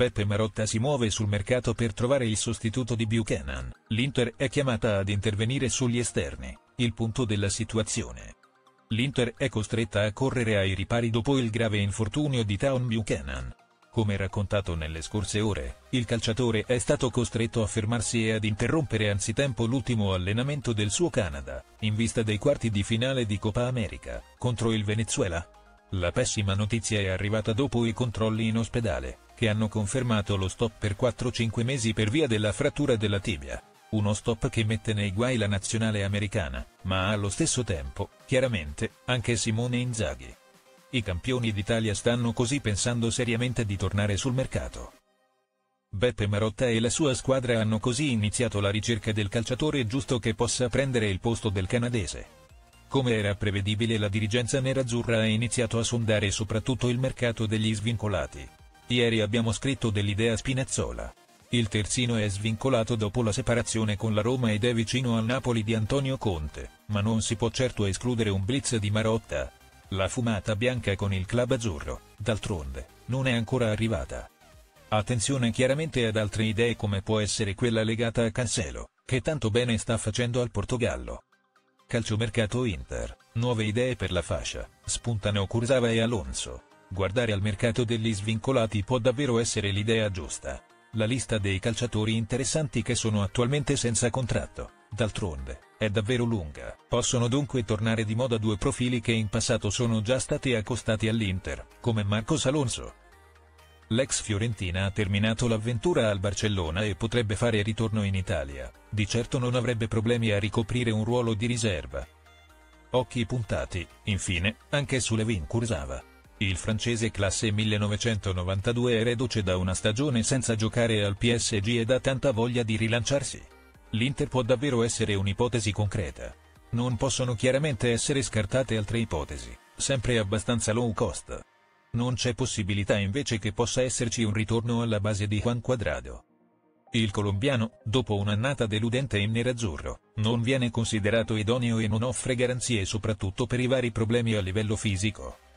Beppe Marotta si muove sul mercato per trovare il sostituto di Buchanan. L'Inter è chiamata ad intervenire sugli esterni, il punto della situazione. L'Inter è costretta a correre ai ripari dopo il grave infortunio di Taon Buchanan. Come raccontato nelle scorse ore, il calciatore è stato costretto a fermarsi e ad interrompere anzitempo l'ultimo allenamento del suo Canada, in vista dei quarti di finale di Coppa America, contro il Venezuela. La pessima notizia è arrivata dopo i controlli in ospedale, che hanno confermato lo stop per 4-5 mesi per via della frattura della tibia. Uno stop che mette nei guai la nazionale americana, ma allo stesso tempo, chiaramente, anche Simone Inzaghi. I campioni d'Italia stanno così pensando seriamente di tornare sul mercato. Beppe Marotta e la sua squadra hanno così iniziato la ricerca del calciatore giusto che possa prendere il posto del canadese. Come era prevedibile, la dirigenza nerazzurra ha iniziato a sondare soprattutto il mercato degli svincolati. Ieri abbiamo scritto dell'idea Spinazzola. Il terzino è svincolato dopo la separazione con la Roma ed è vicino al Napoli di Antonio Conte, ma non si può certo escludere un blitz di Marotta. La fumata bianca con il club azzurro, d'altronde, non è ancora arrivata. Attenzione chiaramente ad altre idee come può essere quella legata a Cancelo, che tanto bene sta facendo al Portogallo. Calciomercato Inter, nuove idee per la fascia, spuntano Kurzawa e Alonso. Guardare al mercato degli svincolati può davvero essere l'idea giusta. La lista dei calciatori interessanti che sono attualmente senza contratto, d'altronde, è davvero lunga. Possono dunque tornare di moda due profili che in passato sono già stati accostati all'Inter, come Marcos Alonso. L'ex fiorentina ha terminato l'avventura al Barcellona e potrebbe fare ritorno in Italia, di certo non avrebbe problemi a ricoprire un ruolo di riserva. Occhi puntati, infine, anche su Layvin Kurzawa. Il francese classe 1992 è reduce da una stagione senza giocare al PSG ed ha tanta voglia di rilanciarsi. L'Inter può davvero essere un'ipotesi concreta. Non possono chiaramente essere scartate altre ipotesi, sempre abbastanza low cost. Non c'è possibilità invece che possa esserci un ritorno alla base di Juan Cuadrado. Il colombiano, dopo un'annata deludente in nerazzurro, non viene considerato idoneo e non offre garanzie soprattutto per i vari problemi a livello fisico.